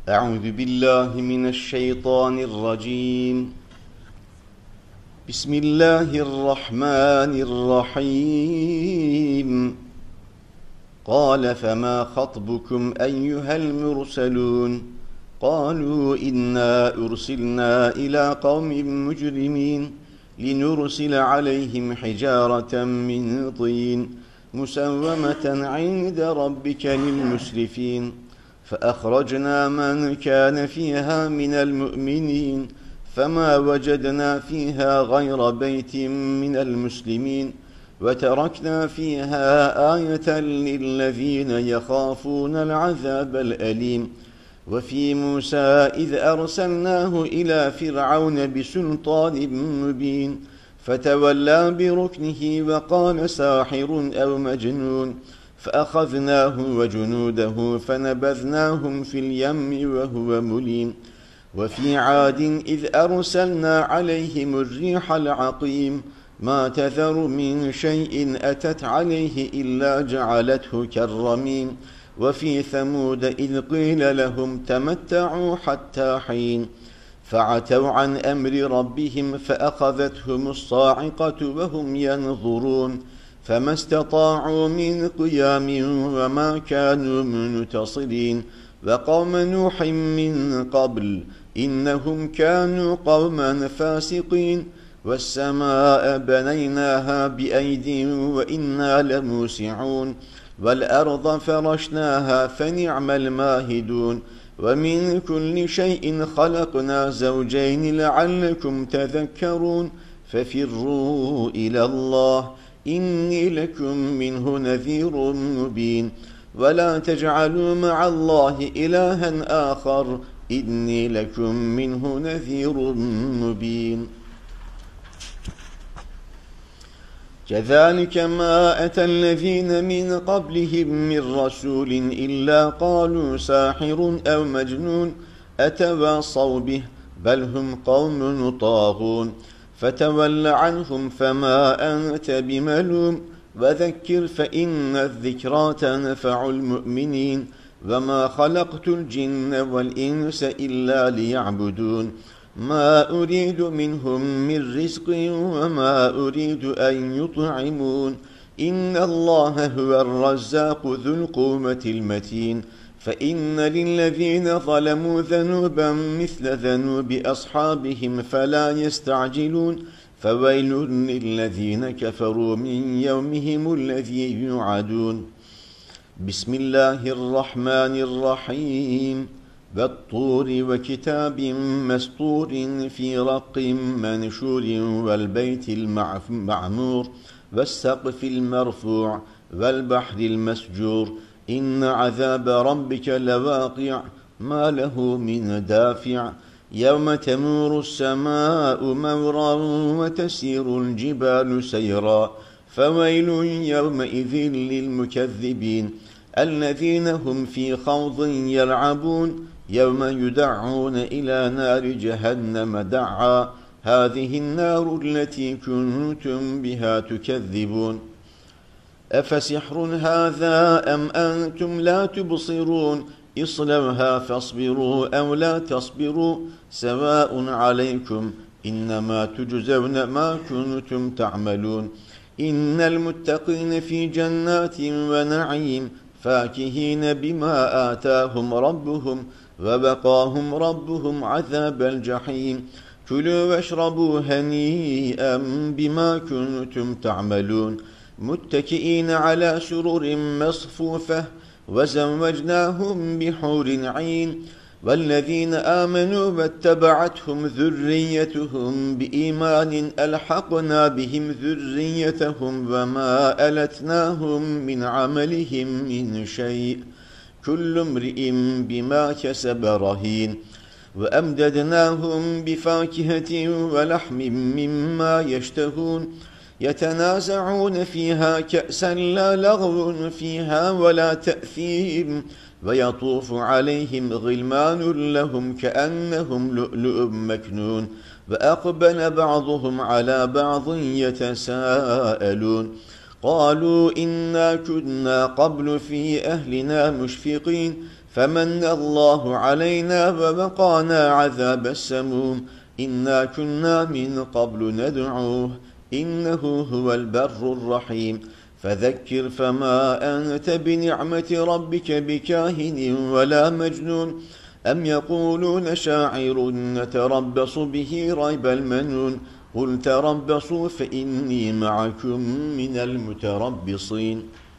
أعوذ بالله من الشيطان الرجيم. بسم الله الرحمن الرحيم. قال فما خطبكم أيها المرسلون؟ قالوا إنا أرسلنا إلى قوم مجرمين لنرسل عليهم حجارة من طين مسومة عند ربك للمسرفين فأخرجنا من كان فيها من المؤمنين فما وجدنا فيها غير بيت من المسلمين وتركنا فيها آية للذين يخافون العذاب الأليم. وفي موسى إذ أرسلناه إلى فرعون بسلطان مبين فتولى بركنه وقال ساحر أو مجنون فأخذناه وجنوده فنبذناهم في اليم وهو مليم. وفي عاد إذ أرسلنا عليهم الريح العقيم ما تذر من شيء أتت عليه إلا جعلته كالرميم. وفي ثمود إذ قيل لهم تمتعوا حتى حين فعتوا عن أمر ربهم فأخذتهم الصاعقة وهم ينظرون فما استطاعوا من قيام وما كانوا منتصرين. وقوم نوح من قبل إنهم كانوا قوما فاسقين. والسماء بنيناها بأيد وإنا لموسعون والأرض فرشناها فنعم الماهدون. ومن كل شيء خلقنا زوجين لعلكم تذكرون ففروا إلى الله إني لكم منه نذير مبين ولا تجعلوا مع الله إلها آخر إني لكم منه نذير مبين. كذلك ما أتى الذين من قبلهم من رسول إلا قالوا ساحر أو مجنون أتواصوا به بل هم قوم طاغون فتول عنهم فما أنت بملوم وذكر فإن الذكرى تنفع المؤمنين. وما خلقت الجن والإنس إلا ليعبدون ما أريد منهم من رزق وما أريد أن يطعمون إن الله هو الرزاق ذو القوة المتين. فإن للذين ظلموا ذنوبا مثل ذنوب أصحابهم فلا يستعجلون فويل للذين كفروا من يومهم الذي يوعدون. بسم الله الرحمن الرحيم. والطور وكتاب مسطور في رق منشور والبيت المعمور والسقف المرفوع والبحر المسجور إن عذاب ربك لواقع ما له من دافع يوم تمور السماء مورا وتسير الجبال سيرا فويل يومئذ للمكذبين الذين هم في خوض يلعبون يوم يدعون إلى نار جهنم دعا هذه النار التي كنتم بها تكذبون أفسحر هذا أم أنتم لا تبصرون اصلوها فاصبروا أو لا تصبروا سواء عليكم إنما تجزون ما كنتم تعملون. إن المتقين في جنات ونعيم فاكهين بما آتاهم ربهم وبقاهم ربهم عذاب الجحيم كلوا واشربوا هنيئا بما كنتم تعملون متكئين على سرر مصفوفة وزوجناهم بحور عين. والذين آمنوا واتبعتهم ذريتهم بإيمان ألحقنا بهم ذريتهم وما ألتناهم من عملهم من شيء كل امرئ بما كسب رهين. وأمددناهم بفاكهة ولحم مما يشتهون يتنازعون فيها كأسا لا لغو فيها ولا تأثيم ويطوف عليهم غلمان لهم كأنهم لؤلؤ مكنون وأقبل بعضهم على بعض يتساءلون قالوا إنا كنا قبل في أهلنا مشفقين فمن الله علينا ووقانا عذاب السموم إنا كنا من قبل ندعوه إنه هو البر الرحيم فذكر فما أنت بنعمة ربك بكاهن ولا مجنون أم يقولون شاعر نتربص به ريب المنون قل تربصوا فإني معكم من المتربصين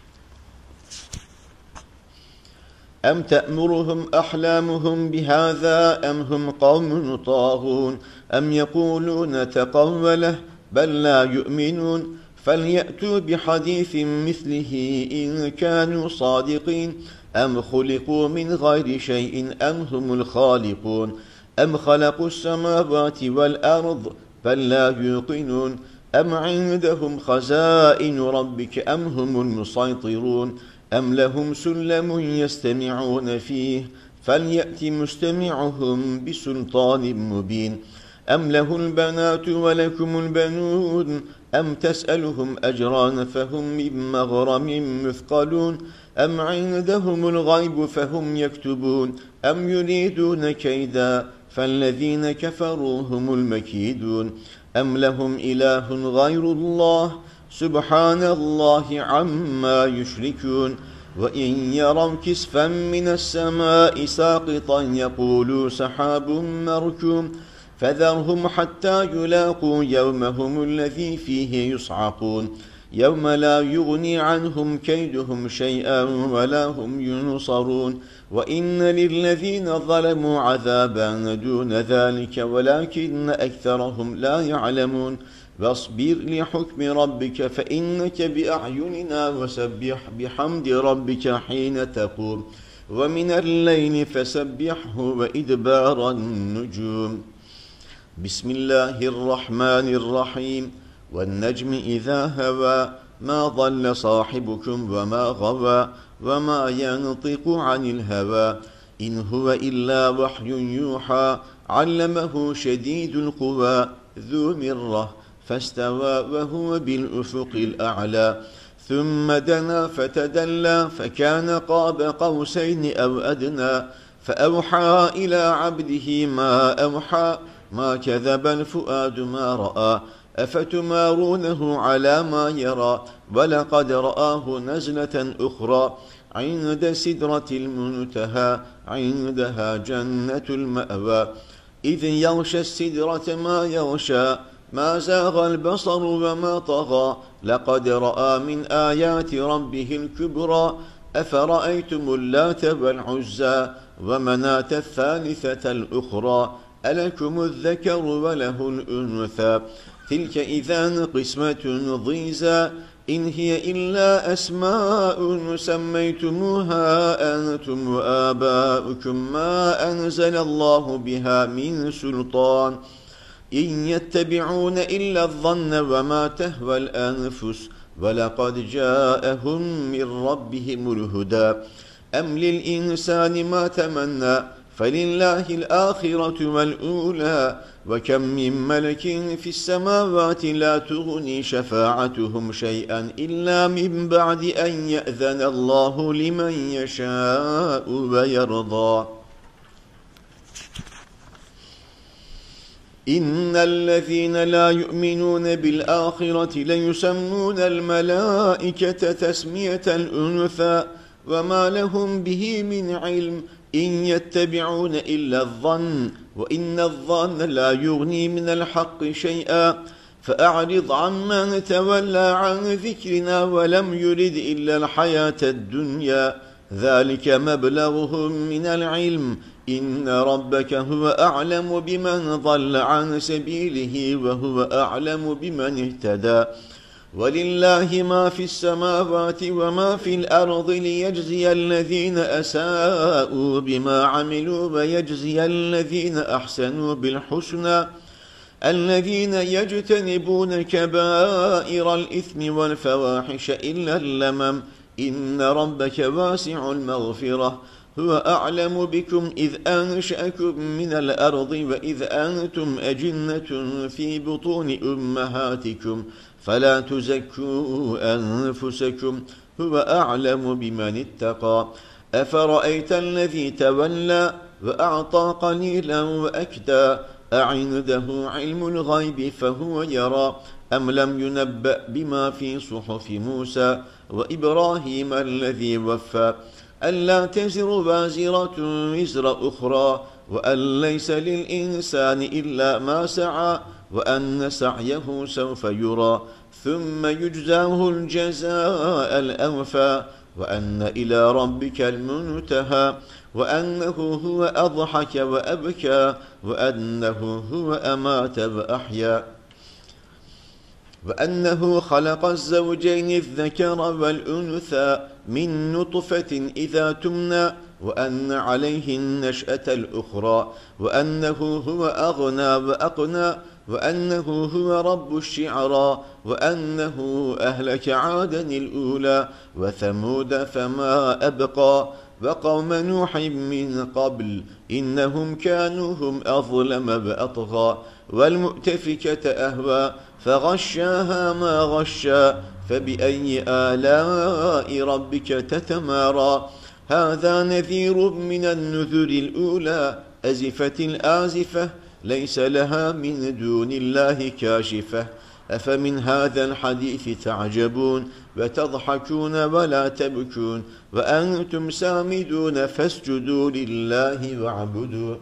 أم تأمرهم أحلامهم بهذا أم هم قوم طاغون أم يقولون تقوله بل لا يؤمنون فليأتوا بحديث مثله إن كانوا صادقين أم خلقوا من غير شيء أم هم الخالقون أم خلقوا السماوات والأرض بل لا يوقنون أم عندهم خزائن ربك أم هم المسيطرون أم لهم سلم يستمعون فيه فليأت مستمعهم بسلطان مبين أم له البنات ولكم البنون أم تسألهم أجرا فهم من مغرم مثقلون أم عندهم الغيب فهم يكتبون أم يريدون كيدا فالذين كفروا هم المكيدون أم لهم إله غير الله سبحان الله عما يشركون وإن يروا كسفا من السماء ساقطا يقولوا سحاب مركوم فذرهم حتى يلاقوا يومهم الذي فيه يصعقون يوم لا يغني عنهم كيدهم شيئا ولا هم ينصرون وإن للذين ظلموا عذابا دون ذلك ولكن أكثرهم لا يعلمون واصبر لحكم ربك فإنك بأعيننا وسبح بحمد ربك حين تقوم ومن الليل فسبحه وإدبار النجوم بسم الله الرحمن الرحيم والنجم إذا هوى ما ضل صاحبكم وما غوى وما ينطق عن الهوى إن هو إلا وحي يوحى علمه شديد القوى ذو مرة فاستوى وهو بالأفق الأعلى ثم دنا فتدلى فكان قاب قوسين أو أدنى فأوحى إلى عبده ما أوحى ما كذب الفؤاد ما رأى أفتمارونه على ما يرى ولقد رآه نزلة أخرى عند سدرة المنتهى عندها جنة المأوى إذ يغشى السدرة ما يغشى ما زاغ البصر وما طغى لقد رأى من آيات ربه الكبرى أفرأيتم اللات والعزى ومناة الثالثة الأخرى ألكم الذكر وله الأنثى تلك إذا قسمة ضيزى إن هي إلا أسماء سميتموها أنتم وآباؤكم ما أنزل الله بها من سلطان إن يتبعون إلا الظن وما تهوى الأنفس ولقد جاءهم من ربهم الهدى أم للإنسان ما تمنى فلله الآخرة والأولى وكم من ملك في السماوات لا تغني شفاعتهم شيئا إلا من بعد أن يأذن الله لمن يشاء ويرضى إن الذين لا يؤمنون بالآخرة ليسمون الملائكة تسمية الأنثى وما لهم به من علم إن يتبعون إلا الظن وإن الظن لا يغني من الحق شيئا فأعرض عمن تولى عن ذكرنا ولم يرد إلا الحياة الدنيا ذلك مبلغهم من العلم إن ربك هو أعلم بمن ضل عن سبيله وهو أعلم بمن اهتدى ولله ما في السماوات وما في الأرض ليجزي الذين أساءوا بما عملوا ويجزي الذين أحسنوا بالحسنى الذين يجتنبون كبائر الإثم والفواحش إلا اللمم إن ربك واسع المغفرة هو أعلم بكم إذ أنشأكم من الأرض وإذ أنتم أجنة في بطون أمهاتكم فلا تزكوا أنفسكم هو أعلم بمن اتقى أفرأيت الذي تولى وأعطى قليلا وأكدى أعنده علم الغيب فهو يرى أم لم ينبأ بما في صحف موسى وإبراهيم الذي وفى ألا تزر وازرة وزر أخرى وأن ليس للإنسان إلا ما سعى وأن سعيه سوف يرى ثم يجزاه الجزاء الأوفى وأن إلى ربك المنتهى وأنه هو أضحك وأبكى وأنه هو أمات وأحيا وأنه خلق الزوجين الذكر والأنثى من نطفة إذا تمنى وأن عليه النشأة الأخرى وأنه هو أغنى وأقنى وأنه هو رب الشعرى وأنه أهلك عادا الأولى وثمود فما أبقى وقوم نوح من قبل إنهم كانوا هم أظلم وأطغى والمؤتفكة أهوى فغشاها ما غشى فبأي آلاء ربك تتمارى هذا نذير من النذر الأولى أزفت الآزفة ليس لها من دون الله كاشفة أفمن هذا الحديث تعجبون وتضحكون ولا تبكون وأنتم سامدون فاسجدوا لله واعبدوا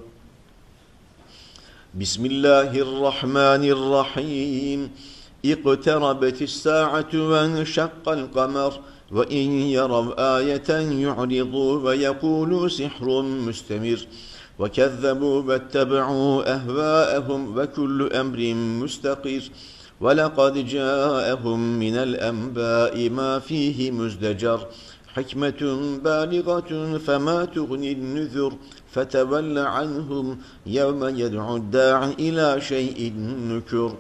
بسم الله الرحمن الرحيم اقتربت الساعة وانشق القمر وإن يروا آية يعرضوا ويقولوا سحر مستمر وكذبوا واتبعوا أهواءهم وكل أمر مستقر ولقد جاءهم من الأنباء ما فيه مزدجر حكمة بالغة فما تغني النذر فتول عنهم يوم يدعو الداع إلى شيء نكر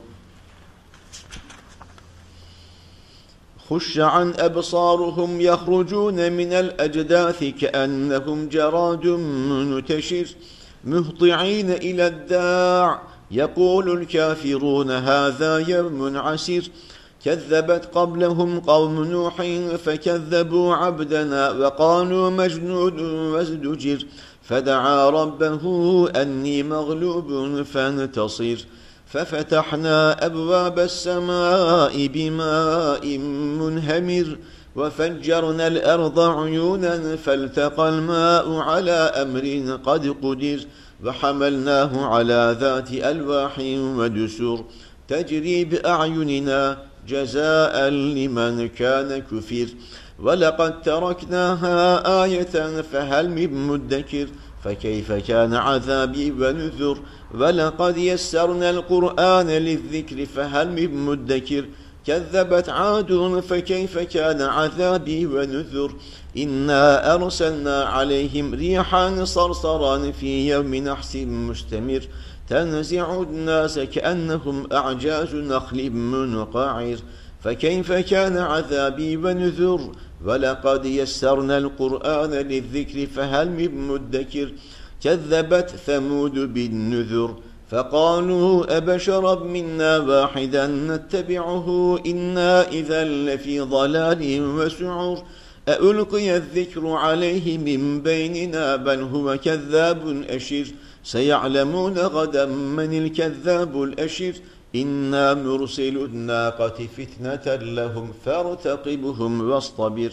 خش عن أبصارهم يخرجون من الأجداث كأنهم جراد منتشر مهطعين إلى الداع يقول الكافرون هذا يوم عسير كذبت قبلهم قوم نوح فكذبوا عبدنا وقالوا مجنون وازدجر فدعا ربه أني مغلوب فانتصر ففتحنا أبواب السماء بماء منهمر وفجرنا الأرض عيونا فالتقى الماء على أمر قد قدر وحملناه على ذات ألواح ودسر تجري بأعيننا جزاء لمن كان كفر ولقد تركناها آية فهل من مدكر فكيف كان عذابي ونذر ولقد يسرنا القرآن للذكر فهل من مدكر كذبت عاد فكيف كان عذابي ونذر إنا أرسلنا عليهم ريحا صرصرا في يوم نحس مستمر تنزع الناس كأنهم أعجاز نخل منقعر فكيف كان عذابي ونذر ولقد يسرنا القرآن للذكر فهل من مدكر كذبت ثمود بالنذر فقالوا أبشرا منا واحدا نتبعه إنا إذا لفي ضلال وسعر أألقي الذكر عليه من بيننا بل هو كذاب أشر سيعلمون غدا من الكذاب الأشر إنا مرسل الناقة فتنة لهم فارتقبهم واصطبر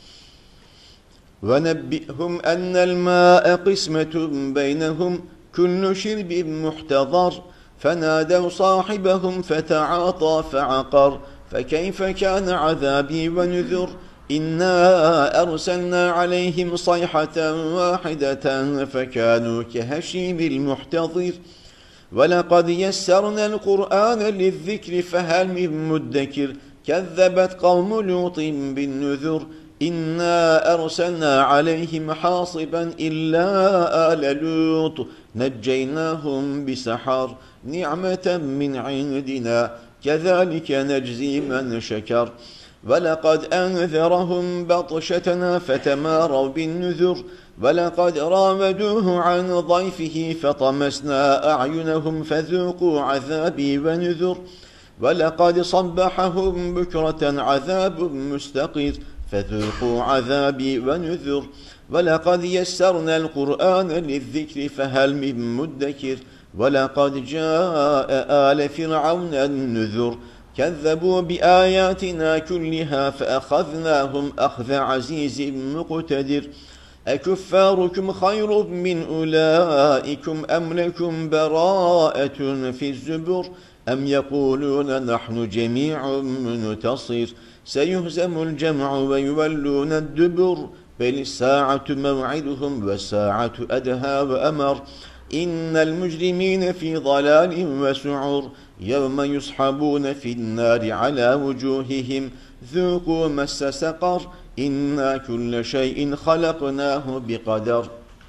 ونبئهم أن الماء قسمة بينهم كل شرب محتضر فنادوا صاحبهم فتعاطى فعقر فكيف كان عذابي ونذر إنا أرسلنا عليهم صيحة واحدة فكانوا كهشيم المحتضر ولقد يسرنا القرآن للذكر فهل من مدكر كذبت قوم لوط بالنذر إنا أرسلنا عليهم حاصبا إلا آل لوط نجيناهم بسحر نعمة من عندنا كذلك نجزي من شكر ولقد أنذرهم بطشتنا فتماروا بالنذر ولقد راودوه عن ضيفه فطمسنا أعينهم فذوقوا عذابي ونذر ولقد صبحهم بكرة عذاب مستقر فذوقوا عذابي ونذر ولقد يسرنا القرآن للذكر فهل من مدكر ولقد جاء آل فرعون النذر كذبوا بآياتنا كلها فأخذناهم أخذ عزيز مقتدر أكفاركم خير من أولئكم أم لكم براءة في الزبر أم يقولون نحن جميع منتصر سيهزم الجمع ويولون الدبر بل الساعة موعدهم والساعة أدهى وأمر إن المجرمين في ضلال وسعر يوم يسحبون في النار على وجوههم ذوقوا مس سقر إنا كل شيء خلقناه بقدر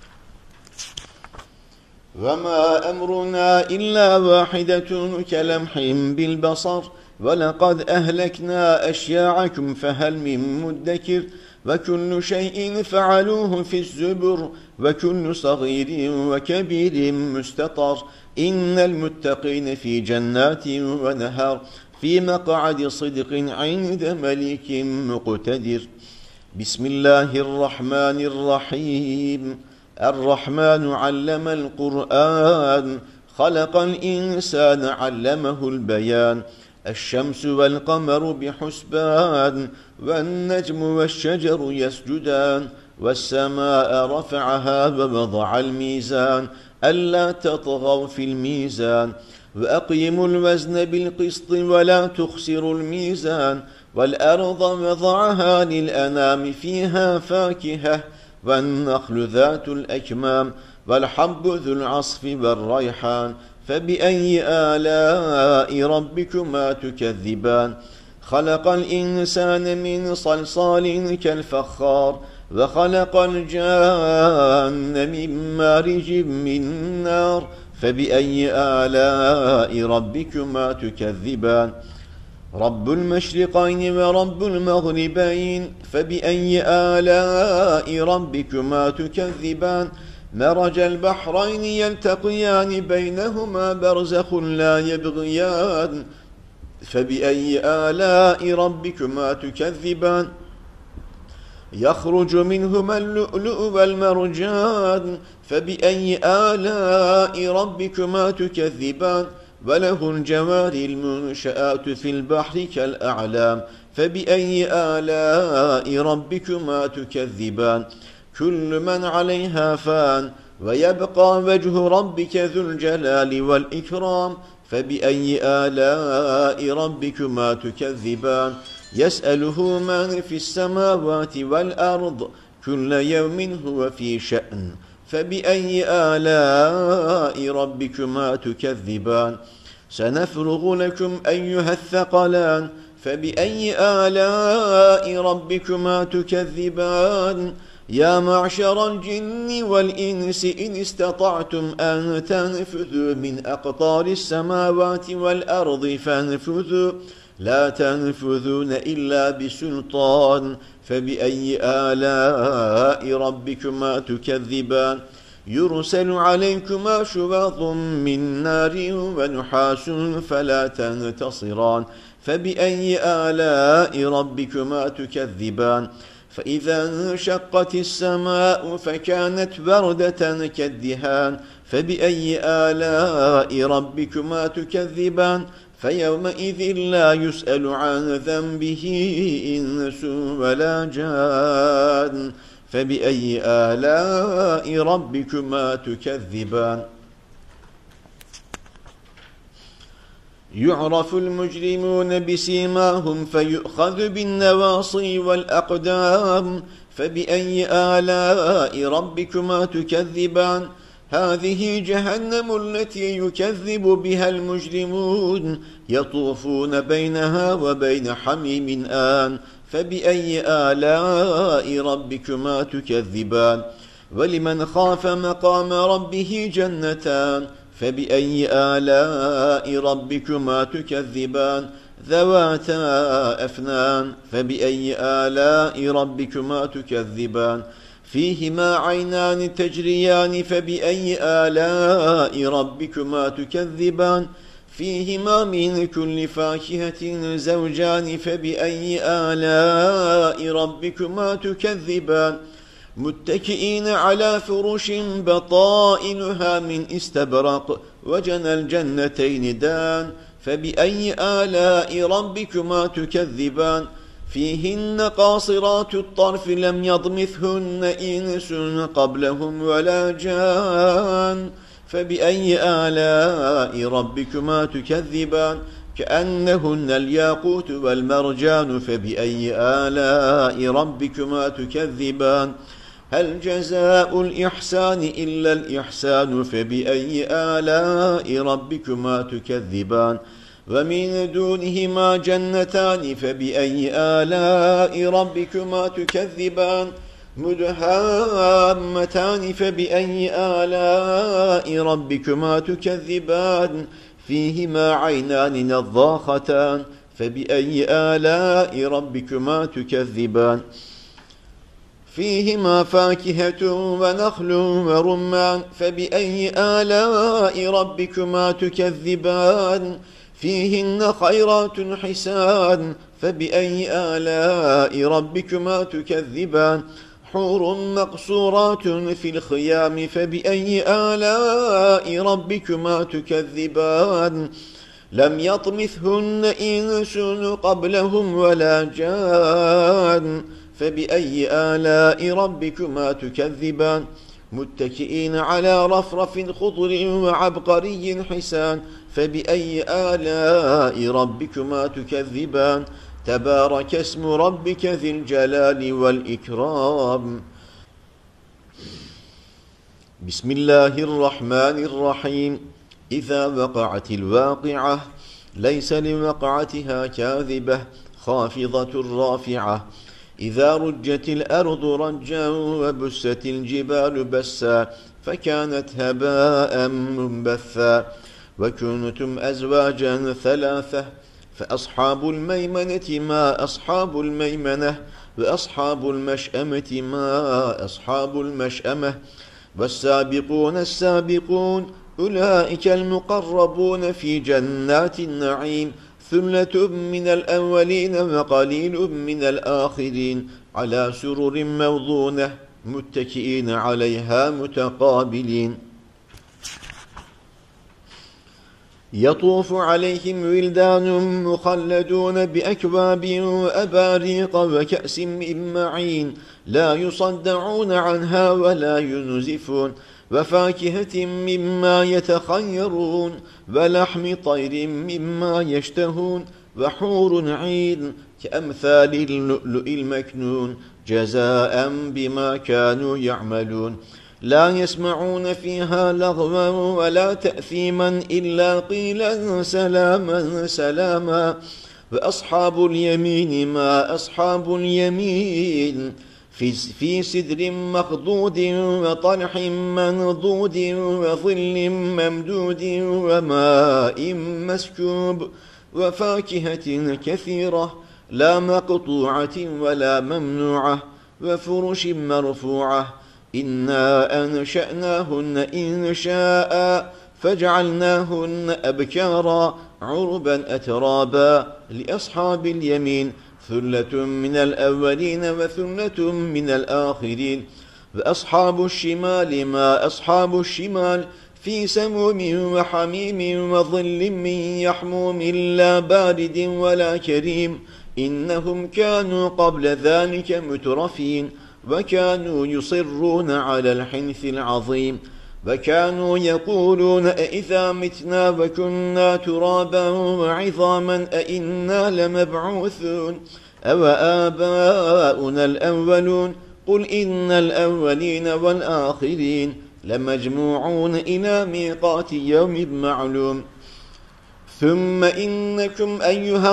وما أمرنا إلا واحدة كلمح بالبصر ولقد أهلكنا أشياعكم فهل من مدكر وكل شيء فعلوه في الزبر وكل صغير وكبير مستطر إن المتقين في جنات ونهر في مقعد صدق عند مليك مقتدر بسم الله الرحمن الرحيم الرحمن علم القرآن خلق الإنسان علمه البيان الشمس والقمر بحسبان والنجم والشجر يسجدان والسماء رفعها ووضع الميزان ألا تطغوا في الميزان وأقيموا الوزن بالقسط ولا تخسروا الميزان والأرض وضعها للأنام فيها فاكهة والنخل ذات الأكمام والحب ذو العصف والريحان فبأي آلاء ربكما تكذبان خلق الإنسان من صلصال كالفخار وخلق الجان من مارج من نار فبأي آلاء ربكما تكذبان رب المشرقين ورب المغربين فبأي آلاء ربكما تكذبان مرج البحرين يلتقيان بينهما برزخ لا يبغيان فبأي آلاء ربكما تكذبان يخرج منهما اللؤلؤ والمرجان فبأي آلاء ربكما تكذبان وله الجوار المنشآت في البحر كالأعلام فبأي آلاء ربكما تكذبان كل من عليها فان ويبقى وجه ربك ذو الجلال والإكرام فبأي آلاء ربكما تكذبان يسأله من في السماوات والأرض كل يوم هو في شأن فبأي آلاء ربكما تكذبان سنفرغ لكم أيها الثقلان فبأي آلاء ربكما تكذبان يا معشر الجن والإنس إن استطعتم أن تنفذوا من أقطار السماوات والأرض فانفذوا لا تنفذون إلا بسلطان فبأي آلاء ربكما تكذبان يرسل عليكما شواظ من نار ونحاس فلا تنتصران فبأي آلاء ربكما تكذبان فإذا انشقت السماء فكانت وردة كالدهان فبأي آلاء ربكما تكذبان فيومئذ لا يسأل عن ذنبه إنس ولا جان فبأي آلاء ربكما تكذبان يعرف المجرمون بسيماهم فيؤخذ بالنواصي والأقدام فبأي آلاء ربكما تكذبان هذه جهنم التي يكذب بها المجرمون يطوفون بينها وبين حميم آن فبأي آلاء ربكما تكذبان ولمن خاف مقام ربه جنتان فبأي آلاء ربكما تكذبان ذواتا أفنان فبأي آلاء ربكما تكذبان فيهما عينان تجريان فبأي آلاء ربكما تكذبان فيهما من كل فاكهة زوجان فبأي آلاء ربكما تكذبان متكئين على فرش بطائنها من استبرق وجنى الجنتين دان فبأي آلاء ربكما تكذبان فيهن قاصرات الطرف لم يضمثهن إنس قبلهم ولا جان فبأي آلاء ربكما تكذبان كأنهن الياقوت والمرجان فبأي آلاء ربكما تكذبان هل جزاء الإحسان إلا الإحسان فبأي آلاء ربكما تكذبان ومن دونهما جنتان فبأي آلاء ربكما تكذبان مدهامتان فبأي آلاء ربكما تكذبان فيهما عينان نضاختان فبأي آلاء ربكما تكذبان فيهما فاكهة ونخل ورمان فبأي آلاء ربكما تكذبان فيهن خيرات حسان فبأي آلاء ربكما تكذبان حور مقصورات في الخيام فبأي آلاء ربكما تكذبان لم يطمثهن إنس قبلهم ولا جان فبأي آلاء ربكما تكذبان متكئين على رفرف خضر وعبقري حسان فبأي آلاء ربكما تكذبان تبارك اسم ربك ذي الجلال والإكرام بسم الله الرحمن الرحيم إذا وقعت الواقعة ليس لوقعتها كاذبة خافضة رافعة إذا رجت الأرض رجا وبست الجبال بسا فكانت هباء منبثا وكنتم أزواجا ثلاثة فأصحاب الميمنة ما أصحاب الميمنة وأصحاب المشأمة ما أصحاب المشأمة والسابقون السابقون أولئك المقربون في جنات النعيم ثلة من الأولين وقليل من الآخرين على سرر موضونة متكئين عليها متقابلين يطوف عليهم ولدان مخلدون بأكواب وأباريق وكأس من معين لا يصدعون عنها ولا ينزفون وفاكهة مما يتخيرون ولحم طير مما يشتهون وحور عين كأمثال اللؤلؤ المكنون جزاء بما كانوا يعملون لا يسمعون فيها لغوا ولا تأثيما إلا قيلا سلاما سلاما وأصحاب اليمين ما أصحاب اليمين في سدر مخضود وطلح منضود وظل ممدود وماء مسكوب وفاكهة كثيرة لا مقطوعة ولا ممنوعة وفرش مرفوعة إنا أنشأناهن إنشاء فجعلناهن أبكارا عربا أترابا لأصحاب اليمين ثلة من الأولين وثلة من الآخرين وأصحاب الشمال ما أصحاب الشمال في سموم وحميم وظل من يحموم لا بارد ولا كريم إنهم كانوا قبل ذلك مترفين وكانوا يصرون على الحنث العظيم وكانوا يقولون أئذا متنا وكنا ترابا وعظاما أئنا لمبعوثون أو آباؤنا الأولون قل إن الأولين والآخرين لمجموعون إلى ميقات يوم معلوم ثم إنكم أيها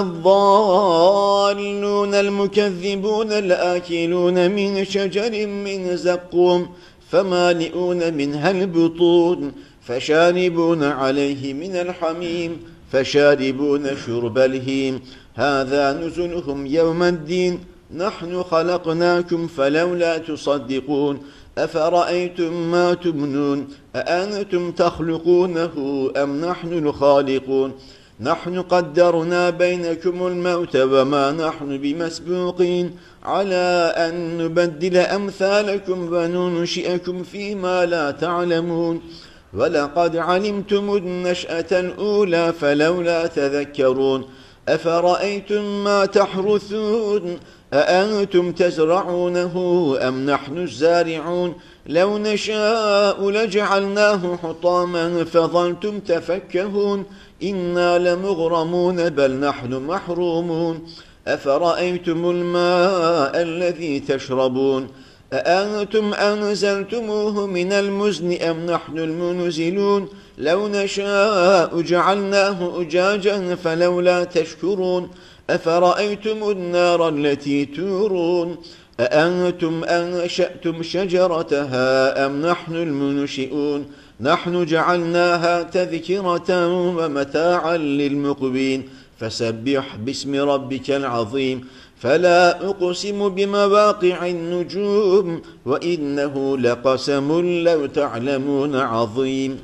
الضالون المكذبون الآكلون من شجر من زقوم فمالئون منها البطون فشاربون عليه من الحميم فشاربون شرب الهيم هذا نزلهم يوم الدين نحن خلقناكم فلولا تصدقون أفرأيتم ما تمنون أأنتم تخلقونه أم نحن الخالقون نحن قدرنا بينكم الموت وما نحن بمسبوقين على أن نبدل أمثالكم وننشئكم فيما لا تعلمون ولقد علمتم النشأة الأولى فلولا تذكرون أفرأيتم ما تحرثون أأنتم تزرعونه أم نحن الزارعون لو نشاء لجعلناه حطاما فظلتم تفكهون إنا لمغرمون بل نحن محرومون أفرأيتم الماء الذي تشربون أأنتم أنزلتموه من المزن أم نحن المنزلون لو نشاء جعلناه أجاجا فلولا تشكرون أفرأيتم النار التي تورون أأنتم أنشأتم شجرتها أم نحن المنشئون نحن جعلناها تذكرة ومتاعا للمقوين فسبح باسم ربك العظيم فلا أقسم بمواقع النجوم وإنه لقسم لو تعلمون عظيم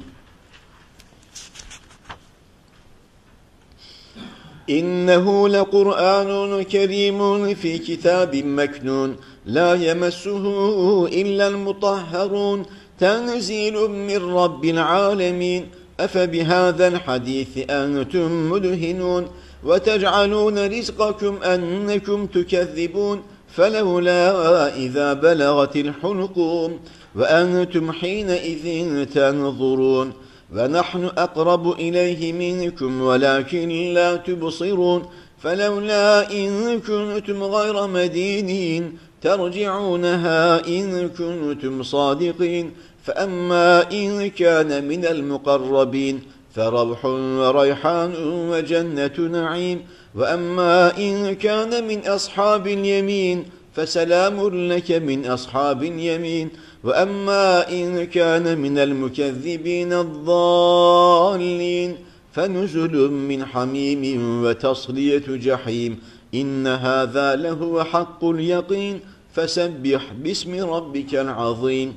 إنه لقرآن كريم في كتاب مكنون لا يمسه إلا المطهرون تنزيل من رب العالمين أفبهذا الحديث أنتم مدهنون وتجعلون رزقكم أنكم تكذبون فلولا إذا بلغت الحلقوم وأنتم حينئذ تنظرون ونحن أقرب إليه منكم ولكن لا تبصرون فلولا إن كنتم غير مدينين ترجعونها إن كنتم صادقين فأما إن كان من المقربين فروح وريحان وجنة نعيم وأما إن كان من أصحاب اليمين فسلام لك من أصحاب اليمين وأما إن كان من المكذبين الضالين فنزل من حميم وتصلية جحيم إن هذا لهو حق اليقين فسبح باسم ربك العظيم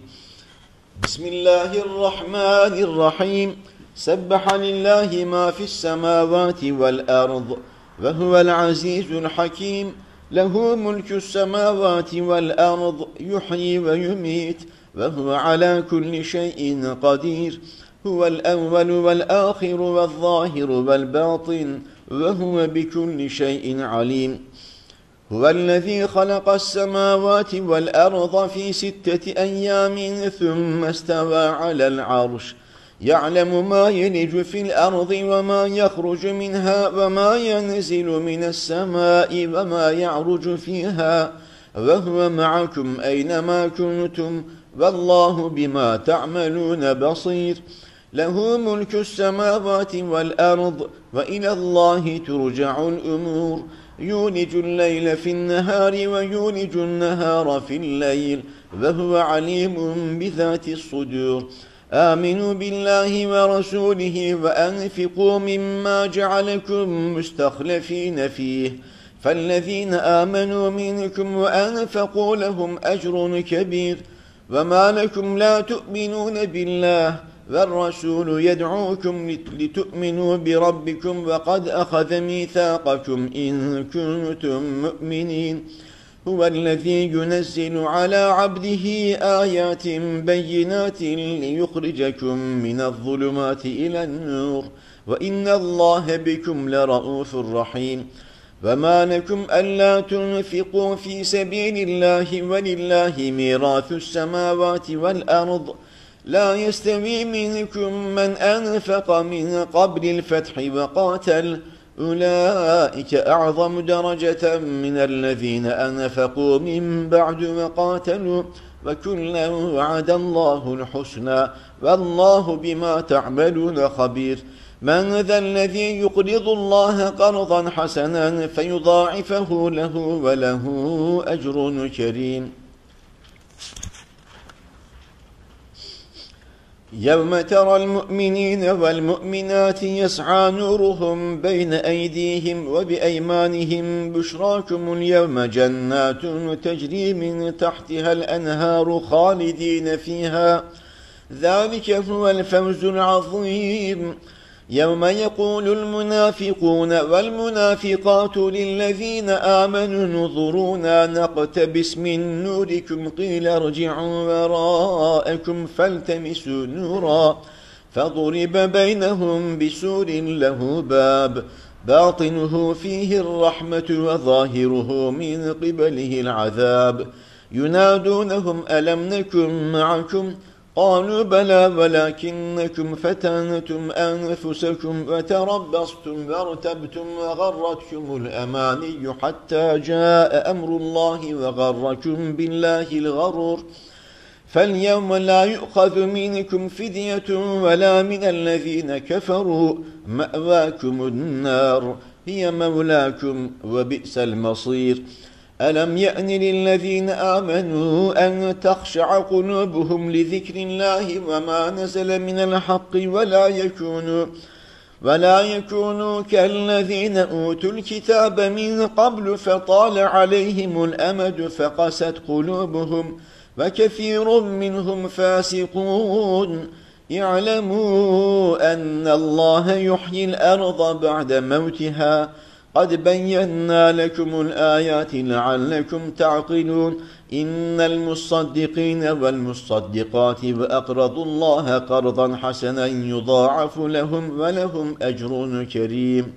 بسم الله الرحمن الرحيم سبح لله ما في السماوات والأرض وهو العزيز الحكيم له ملك السماوات والأرض يحيي ويميت وهو على كل شيء قدير هو الأول والآخر والظاهر والباطن وهو بكل شيء عليم هو الذي خلق السماوات والأرض في 6 أيام ثم استوى على العرش يعلم ما يلج في الأرض وما يخرج منها وما ينزل من السماء وما يعرج فيها وهو معكم أينما كنتم والله بما تعملون بصير له ملك السماوات والأرض وإلى الله ترجع الأمور يولج الليل في النهار ويولج النهار في الليل وهو عليم بذات الصدور آمنوا بالله ورسوله وأنفقوا مما جعلكم مستخلفين فيه فالذين آمنوا منكم وأنفقوا لهم أجر كبير وما لكم لا تؤمنون بالله والرسول يدعوكم لتؤمنوا بربكم وقد أخذ ميثاقكم إن كنتم مؤمنين هو الذي ينزل على عبده آيات بينات ليخرجكم من الظلمات إلى النور وإن الله بكم لرؤوف رحيم وما لكم ألا تنفقوا في سبيل الله ولله ميراث السماوات والأرض لا يستوي منكم من أنفق من قبل الفتح وقاتل أولئك أعظم درجة من الذين أنفقوا من بعد وقاتلوا وكلا وعد الله الحسنى والله بما تعملون خبير من ذا الذي يقرض الله قرضا حسنا فيضاعفه له وله أجر كريم يوم ترى المؤمنين والمؤمنات يسعى نورهم بين أيديهم وبأيمانهم بشراكم اليوم جنات تجري من تحتها الأنهار خالدين فيها ذلك هو الفوز العظيم يوم يقول المنافقون والمنافقات للذين آمنوا انظرونا نقتبس من نوركم قيل ارجعوا وراءكم فالتمسوا نورا فضرب بينهم بسور له باب باطنه فيه الرحمة وظاهره من قبله العذاب ينادونهم ألم نكن معكم قالوا بلى ولكنكم فتنتم أنفسكم وتربصتم وارتبتم وغرتكم الأماني حتى جاء أمر الله وغركم بالله الغرور فاليوم لا يؤخذ منكم فدية ولا من الذين كفروا مأواكم النار هي مولاكم وبئس المصير ألم يأن للذين آمنوا أن تخشع قلوبهم لذكر الله وما نزل من الحق ولا يكونوا كالذين أوتوا الكتاب من قبل فطال عليهم الأمد فقست قلوبهم وكثير منهم فاسقون اعلموا أن الله يحيي الأرض بعد موتها قد بينا لكم الآيات لعلكم تعقلون إن المصدقين والمصدقات وأقرضوا الله قرضا حسنا يضاعف لهم ولهم أجر كريم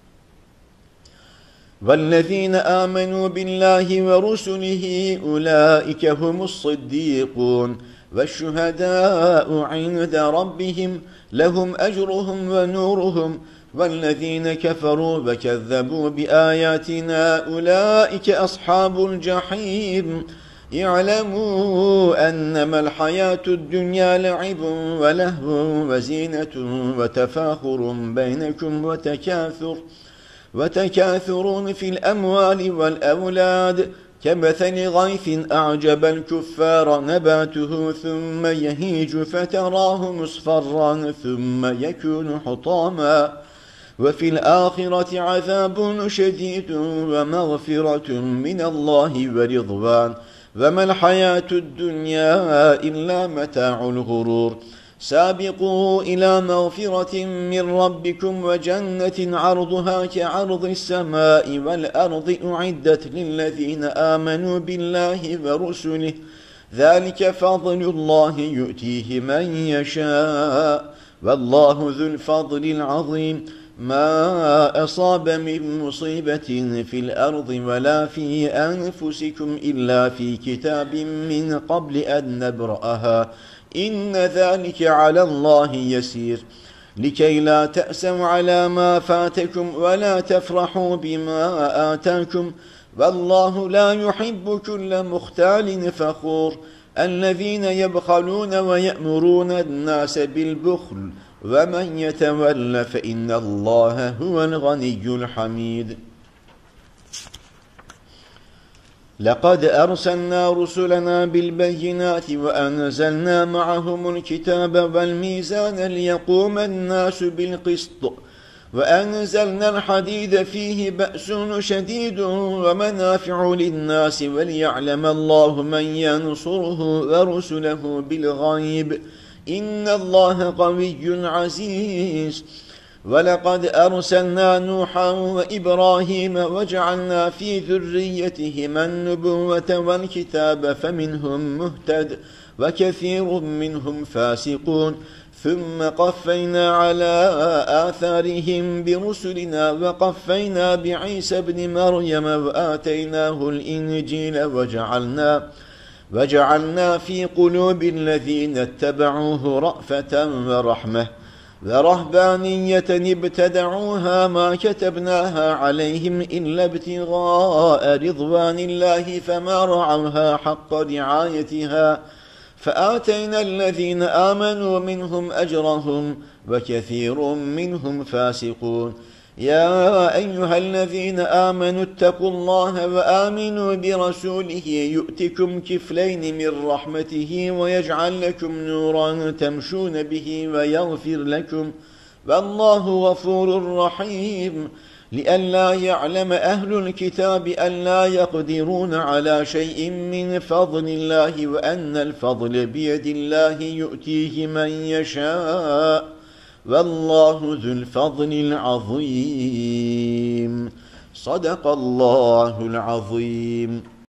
والذين آمنوا بالله ورسله أولئك هم الصديقون والشهداء عند ربهم لهم أجرهم ونورهم والذين كفروا وكذبوا بآياتنا أولئك أصحاب الجحيم اعلموا أنما الحياة الدنيا لعب ولهو وزينة وتفاخر بينكم وتكاثر في الأموال والأولاد كمثل غيث أعجب الكفار نباته ثم يهيج فتراه مصفرا ثم يكون حطاما وفي الآخرة عذاب شديد ومغفرة من الله ورضوان وما الحياة الدنيا إلا متاع الغرور سابقوا إلى مغفرة من ربكم وجنة عرضها كعرض السماء والأرض أعدت للذين آمنوا بالله ورسله ذلك فضل الله يؤتيه من يشاء والله ذو الفضل العظيم ما أصاب من مصيبة في الأرض ولا في أنفسكم إلا في كتاب من قبل أن نبرأها إن ذلك على الله يسير لكي لا تأسوا على ما فاتكم ولا تفرحوا بما آتاكم والله لا يحب كل مختال فخور الذين يبخلون ويأمرون الناس بالبخل ومن يتول فإن الله هو الغني الحميد لقد أرسلنا رسلنا بالبينات وأنزلنا معهم الكتاب والميزان ليقوم الناس بالقسط وأنزلنا الحديد فيه بأس شديد ومنافع للناس وليعلم الله من ينصره ورسله بالغيب إن الله قوي عزيز ولقد أرسلنا نوحا وإبراهيم وجعلنا في ذريتهما النبوة والكتاب فمنهم مهتد وكثير منهم فاسقون ثم قفينا على آثارهم برسلنا وقفينا بعيسى ابن مريم وآتيناه الإنجيل وجعلنا في قلوب الذين اتبعوه رأفة ورحمة ورهبانية ابتدعوها ما كتبناها عليهم إلا ابتغاء رضوان الله فما رعوها حق رعايتها فآتينا الذين آمنوا منهم أجرهم وكثير منهم فاسقون يا أيها الذين آمنوا اتقوا الله وآمنوا برسوله يؤتكم كفلين من رحمته ويجعل لكم نورا تمشون به ويغفر لكم والله غفور رحيم لئلا يعلم أهل الكتاب ألا يقدرون على شيء من فضل الله وأن الفضل بيد الله يؤتيه من يشاء والله ذو الفضل العظيم. صدق الله العظيم.